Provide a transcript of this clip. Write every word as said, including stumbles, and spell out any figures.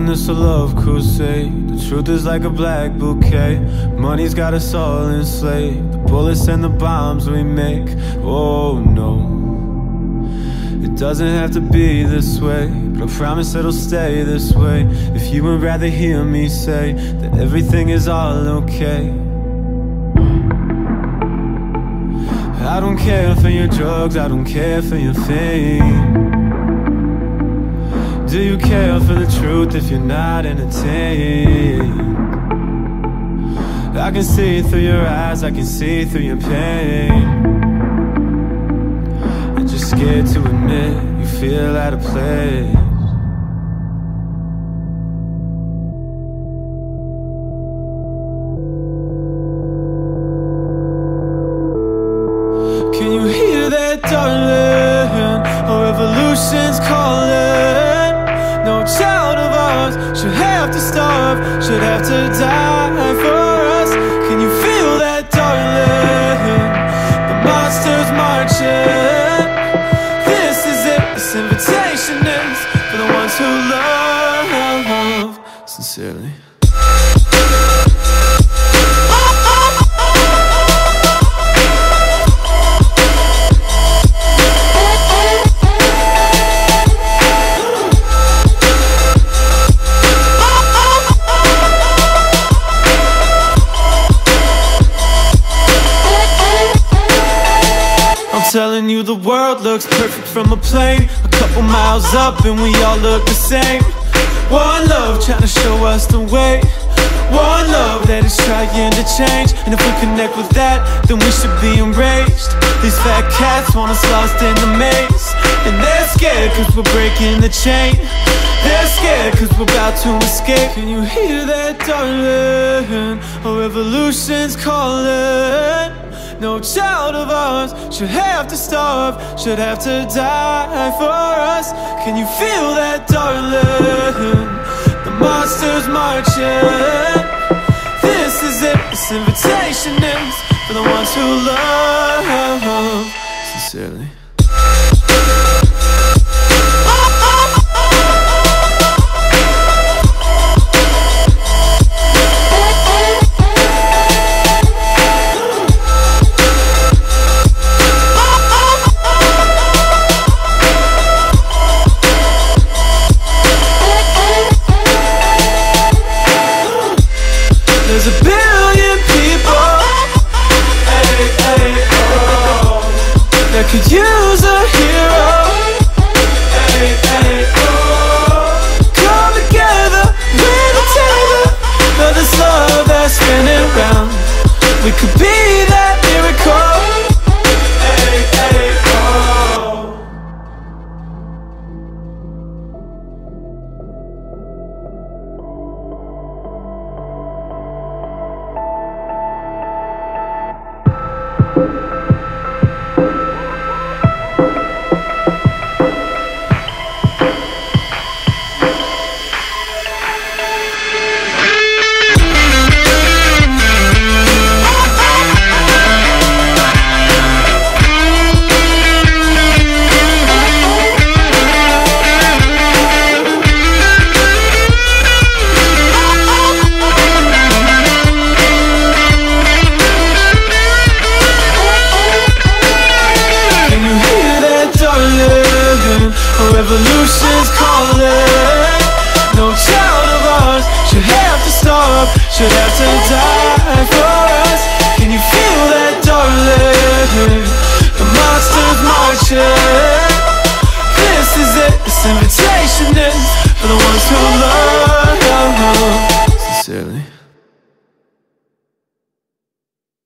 this a love crusade. The truth is like a black bouquet. Money's got us all enslaved. The bullets and the bombs we make. Oh no, it doesn't have to be this way, but I promise it'll stay this way. If you would rather hear me say that everything is all okay. I don't care for your drugs, I don't care for your fame. Do you care for the truth if you're not entertained? I can see through your eyes, I can see through your pain. I'm just scared to admit you feel out of place. Can you hear that, darling? A revolution's calling. No child of ours should have to starve, should have to die for us. Can you feel that, darling? The monsters marching. This is it, this invitation is for the ones who love sincerely. Telling you the world looks perfect from a plane, a couple miles up and we all look the same. One love trying to show us the way. One love that is trying to change. And if we connect with that, then we should be enraged. These fat cats want us lost in the maze, and they're scared cause we're breaking the chain. They're scared cause we're about to escape. Can you hear that, darling? A revolution's calling. No child of ours should have to starve, should have to die for us. Can you feel that, darling? The monsters marching. This is it, this invitation is for the ones who love sincerely. There's a billion people, hey, hey, oh, that could use a hero, hey, hey, oh. Come together, we're the table of this love that's spinning round. We could be that miracle, hey, hey, oh. Revolution's calling. No child of ours should have to starve, should have to die for us. Can you feel that, darling? The monsters marching. This is it, this invitation is for the ones who love sincerely.